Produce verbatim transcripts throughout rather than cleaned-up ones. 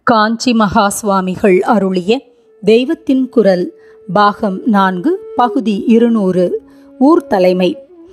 காஞ்சி மகா சுவாமிகள் அருளிய தெய்வத்தின் குரல் பாகம் நான்கு பகுதி இருநூறு. ஊர் தலைமை.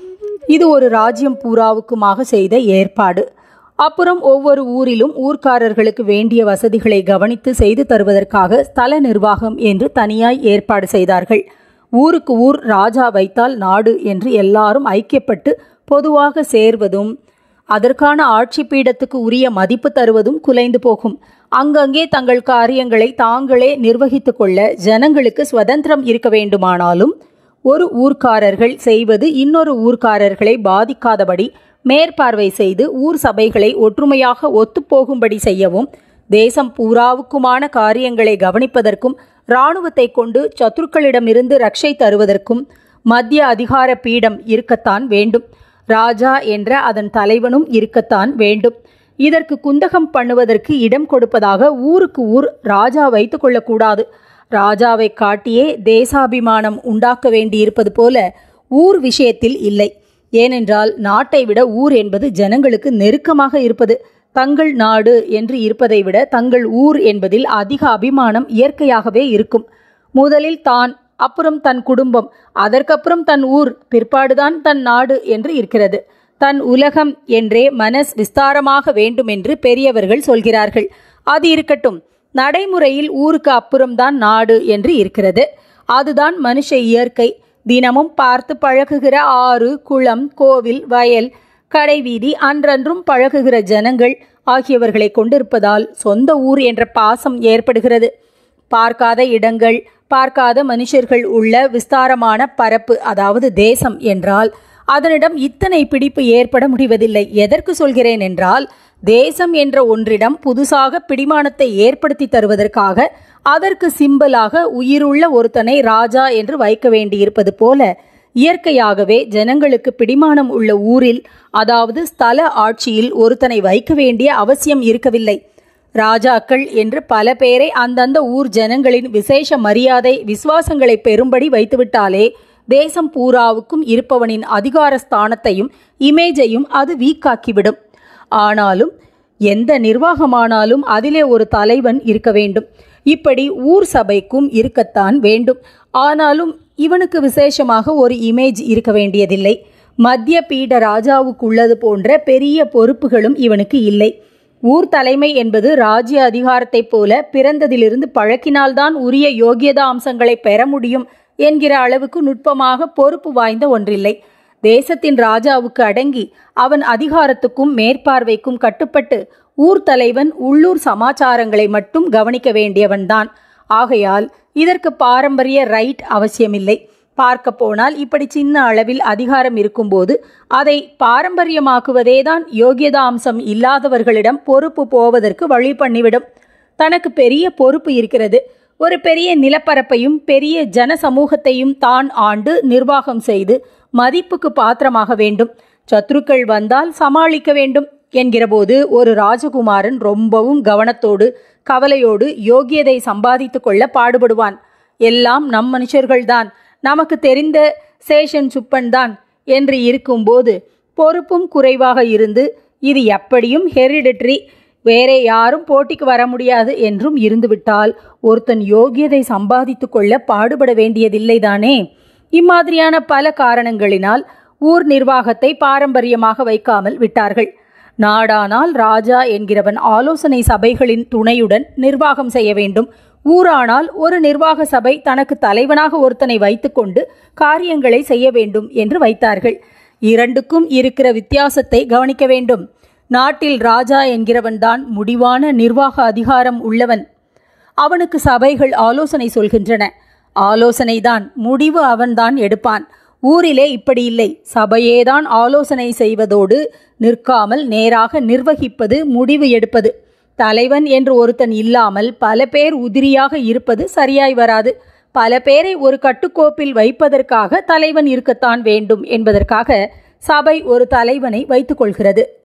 இது ஒரு ராஜ்யம் பூராவுக்குமாக செய்த ஏற்பாடு. அப்புறம் ஒவ்வொரு ஊரிலும் ஊர்க்காரர்களுக்கு வேண்டிய வசதிகளை கவனித்து செய்து தருவதற்காக ஸ்தல நிர்வாகம் என்று தனியாய் ஏற்பாடு செய்தார்கள். ஊருக்கு ஊர் ராஜா வைத்தால் நாடு என்று எல்லாரும் ஐக்கியப்பட்டு பொதுவாக சேர்வதும் அதற்கான ஆட்சி பீடத்துக்கு உரிய மதிப்பு தருவதும் குலைந்து போகும். அங்கங்கே தங்கள் காரியங்களை தாங்களே நிர்வகித்து கொள்ள ஜனங்களுக்கு சுதந்திரம் இருக்க வேண்டுமானாலும் ஒரு ஊர்க்காரர்கள் செய்வது இன்னொரு ஊர்க்காரர்களை பாதிக்காதபடி மேற்பார்வை செய்து ஊர் சபைகளை ஒற்றுமையாக ஒத்துப்போகும்படி செய்யவும், தேசம் பூராவுக்குமான காரியங்களை கவனிப்பதற்கும் இராணுவத்தை கொண்டு சத்துருக்களிடமிருந்து ரட்சை தருவதற்கும் மத்திய அதிகார பீடம் இருக்கத்தான் வேண்டும். ராஜா என்ற அதன் தலைவனும் இருக்கத்தான் வேண்டும். இதற்கு குந்தகம் பண்ணுவதற்கு இடம் கொடுப்பதாக ஊருக்கு ஊர் ராஜா வைத்து கொள்ளக்கூடாது. ராஜாவை காட்டியே தேசாபிமானம் உண்டாக்க வேண்டியிருப்பது போல ஊர் விஷயத்தில் இல்லை. ஏனென்றால் நாட்டை விட ஊர் என்பது ஜனங்களுக்கு நெருக்கமாக இருப்பது. தங்கள் நாடு என்று இருப்பதை விட தங்கள் ஊர் என்பதில் அதிக அபிமானம் இயற்கையாகவே இருக்கும். முதலில் தான், அப்புறம் தன் குடும்பம், அதற்கப்புறம் தன் ஊர், பிற்பாடுதான் தன் நாடு என்று இருக்கிறது. தன் உலகம் என்றே மனஸ் விஸ்தாரமாக வேண்டும் என்று பெரியவர்கள் சொல்கிறார்கள். அது இருக்கட்டும். நடைமுறையில் ஊருக்கு அப்புறம்தான் நாடு என்று இருக்கிறது. அதுதான் மனுஷ இயற்கை. தினமும் பார்த்து பழகுகிற ஆறு, குளம், கோவில், வயல், கடைவீதி, அன்றன்றும் பழகுகிற ஜனங்கள் ஆகியவர்களை கொண்டிருப்பதால் சொந்த ஊர் என்ற பாசம் ஏற்படுகிறது. பார்க்காத இடங்கள், பார்க்காத மனுஷர்கள் உள்ள விஸ்தாரமான பரப்பு, அதாவது தேசம் என்றால் அதனிடம் இத்தனை பிடிப்பு ஏற்பட முடிவதில்லை. எதற்கு சொல்கிறேன் என்றால், தேசம் என்ற ஒன்றிடம் புதுசாக பிடிமானத்தை ஏற்படுத்தி தருவதற்காக அதற்கு சிம்பலாக உயிருள்ள ஒருத்தனை ராஜா என்று வைக்க வேண்டியிருப்பது போல இயற்கையாகவே ஜனங்களுக்கு பிடிமானம் உள்ள ஊரில், அதாவது ஸ்தல ஆட்சியில் ஒருத்தனை வைக்க வேண்டிய அவசியம் இருக்கவில்லை. ராஜாக்கள் என்று பல பேரை அந்தந்த ஊர் ஜனங்களின் விசேஷ மரியாதை விசுவாசங்களை பெறும்படி வைத்துவிட்டாலே தேசம் பூராவுக்கும் இருப்பவனின் அதிகார ஸ்தானத்தையும் இமேஜையும் அது வீக்காக்கிவிடும். ஆனாலும் எந்த நிர்வாகமானாலும் அதிலே ஒரு தலைவன் இருக்க வேண்டும். இப்படி ஊர் சபைக்கும் இருக்கத்தான் வேண்டும். ஆனாலும் இவனுக்கு விசேஷமாக ஒரு இமேஜ் இருக்க வேண்டியதில்லை. மத்திய பீட ராஜாவுக்குள்ளது போன்ற பெரிய பொறுப்புகளும் இவனுக்கு இல்லை. ஊர் தலைமை என்பது ராஜ்ய அதிகாரத்தைப் போல பிறந்ததிலிருந்து பழக்கினால்தான் உரிய யோகியதா அம்சங்களை பெற முடியும் என்கிற அளவுக்கு நுட்பமாக பொறுப்பு வாய்ந்த ஒன்றில்லை. தேசத்தின் ராஜாவுக்கு அடங்கி அவன் அதிகாரத்துக்கும் மேற்பார்வைக்கும் கட்டுப்பட்டு ஊர் தலைவன் உள்ளூர் சமாச்சாரங்களை மட்டும் கவனிக்க வேண்டியவன்தான். ஆகையால் இதற்கு பாரம்பரிய ரைட் அவசியமில்லை. பார்க்க போனால் இப்படி சின்ன அளவில் அதிகாரம் இருக்கும்போது அதை பாரம்பரியமாக்குவதேதான் யோகியதா அம்சம் இல்லாதவர்களிடம் பொறுப்பு போவதற்கு வழி பண்ணிவிடும். தனக்கு பெரிய பொறுப்பு இருக்கிறது. ஒரு பெரிய நிலப்பரப்பையும் பெரிய ஜன சமூகத்தையும் தான் ஆண்டு நிர்வாகம் செய்து மதிப்புக்கு பாத்திரமாக வேண்டும். சத்ருக்கள் வந்தால் சமாளிக்க வேண்டும் என்கிறபோது ஒரு ராஜகுமாரன் ரொம்பவும் கவனத்தோடு கவலையோடு யோகியதை சம்பாதித்து கொள்ள பாடுபடுவான். எல்லாம் நம் மனுஷர்கள்தான், நமக்கு தெரிந்த சேஷன் சுப்பன் தான் என்று இருக்கும்போது பொறுப்பும் குறைவாக இருந்து இது எப்படியும் ஹெரிடிட்ரி, வேறே யாரும் போட்டிக்கு வர முடியாது என்றும் இருந்துவிட்டால் ஒருத்தன் யோகியதை சம்பாதித்து கொள்ள பாடுபட வேண்டியதில்லைதானே. இம்மாதிரியான பல காரணங்களினால் ஊர் நிர்வாகத்தை பாரம்பரியமாக வைக்காமல் விட்டார்கள். நாடானால் ராஜா என்கிறவன் ஆலோசனை சபைகளின் துணையுடன் நிர்வாகம் செய்ய வேண்டும். ஊரானால் ஒரு நிர்வாக சபை தனக்கு தலைவனாக ஒருத்தனை வைத்துக்கொண்டு காரியங்களை செய்ய வேண்டும் என்று வைத்தார்கள். இரண்டுக்கும் இருக்கிற வித்தியாசத்தை கவனிக்க வேண்டும். நாட்டில் ராஜா என்கிறவன்தான் முடிவான நிர்வாக அதிகாரம் உள்ளவன். அவனுக்கு சபைகள் ஆலோசனை சொல்கின்றன. ஆலோசனைதான், முடிவு அவன்தான் எடுப்பான். ஊரிலே இப்படி இல்லை. சபையேதான் ஆலோசனை செய்வதோடு நிற்காமல் நேராக நிர்வகிப்பது, முடிவு எடுப்பது. தலைவன் என்று ஒருத்தன் இல்லாமல் பல பேர் உதிரியாக இருப்பது சரியாய் வராது. பல பேரை ஒரு கட்டுக்கோப்பில் வைப்பதற்காக தலைவன் இருக்கத்தான் வேண்டும் என்பதற்காக சபை ஒரு தலைவனை வைத்துக் கொள்கிறது.